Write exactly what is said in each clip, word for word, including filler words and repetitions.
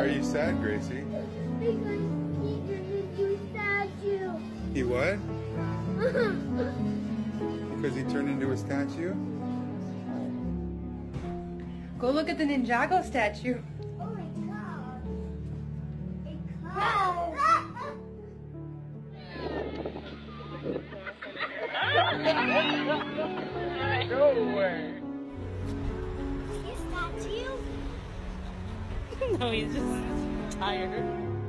are you sad, Gracie? Because he didn't do statue. He what? Because he turned into a statue? Go look at the Ninjago statue. Oh my god. A cow. No way. Is that you? No, he's just tired.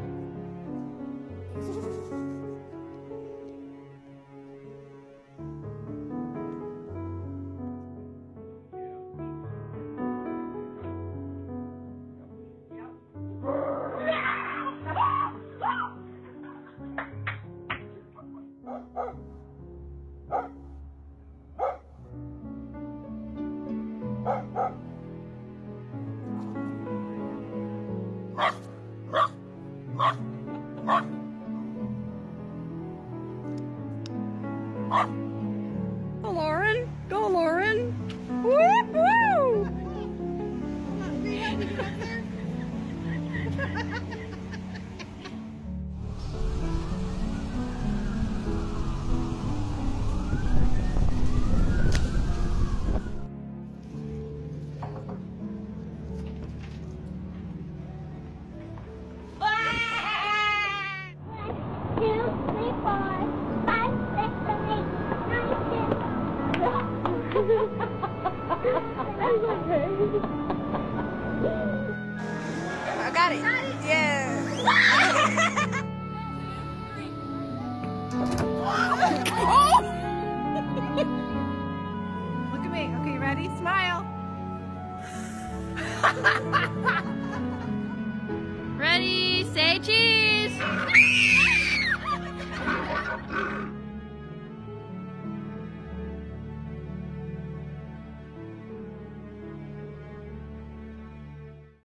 Go, Lauren. Go, Lauren. Woo woo! Two, three, four, five, six, seven, eight, nine, ten. I got it. Yeah. Look at me. Okay, ready? Smile. Ready, say cheese.